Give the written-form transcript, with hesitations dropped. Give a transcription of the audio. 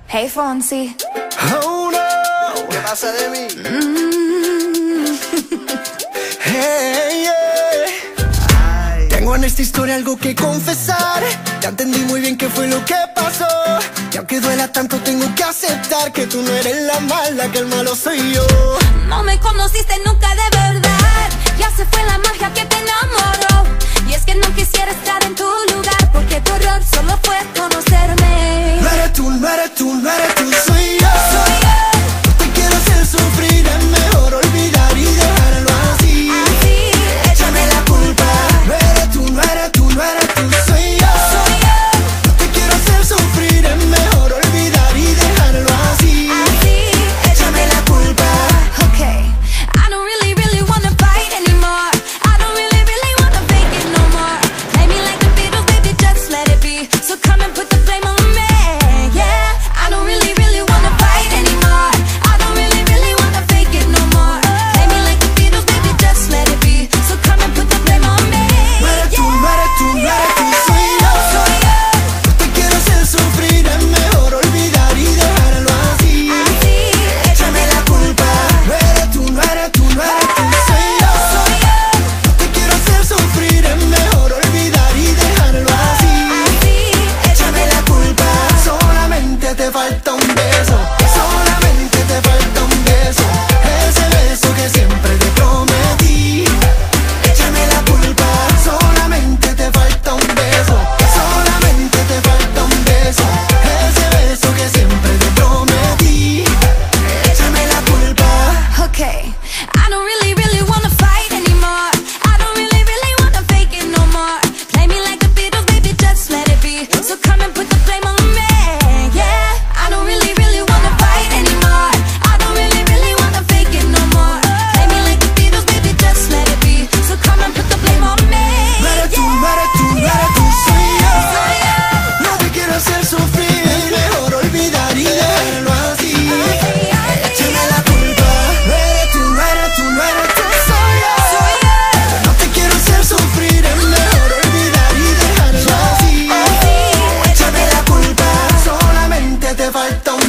Hey Fonsi. Oh no, ¿Qué pasa de mí? Hey, yeah. Tengo en esta historia algo que confesar. Ya entendí muy bien qué fue lo que pasó. Y aunque duela tanto tengo que aceptar que tú no eres la mala, que el malo soy yo. No me conociste nunca de verdad. Ya se fue la magia que te enamoró. Y es que no quisiera estar en tu lugar, porque tu error solo fue conocerme. No eres tú, no eres tú, no eres tú, soy yo. Soy yo. No te quiero hacer sufrir, es mejor olvidar y dejarlo así. Así, Échame la culpa. No eres tú, no eres tú, no eres tú, soy yo. soy yo. No te quiero hacer sufrir, es mejor olvidar y dejarlo así. Así, Échame la culpa. okay. I don't really wanna fight anymore. I don't really wanna fake it no more. Play me like the Beatles, baby, just let it be. So come and put the blame on me, yeah. I don't really wanna fight anymore. I don't really wanna fake it no more. Play me like the Beatles, baby, just let it be. So come and put the blame on me, No eres tú, yeah. no eres tú, no eres tú, soy yo. Soy yo. No te quiero hacer sufrir, es mejor olvidar y dejarlo así. Así, Échame la culpa. No eres tú, no eres tú, no eres tú, soy yo. soy yo. No te quiero hacer sufrir, es mejor olvidar y dejarlo así. Así, Échame la culpa. Solamente te falta un beso. Solamente te falta un beso. Ese beso que siempre te prometí. Échame la culpa. Solamente te falta un beso. Solamente te falta un beso. Ese beso que siempre te prometí. Échame la culpa. okay. I don't really wanna fight anymore. I don't really wanna fake it no more. Play me like the Beatles, baby, just let it be. So come and put the blame on me, yeah. I don't really wanna fight anymore. I don't really wanna fake it no more. Play me like the Beatles, baby, just let it be. So come and put the blame on me, No eres tú, yeah. no eres tú, no eres tú, soy yo. Soy yo. No te quiero hacer sufrir, es mejor olvidar y dejarlo así. Échame la culpa. No eres tú, no eres tú, no eres tú, soy yo. Soy yo. No te quiero hacer sufrir, es mejor olvidar y dejarlo así. Échame la culpa. Solamente te falta un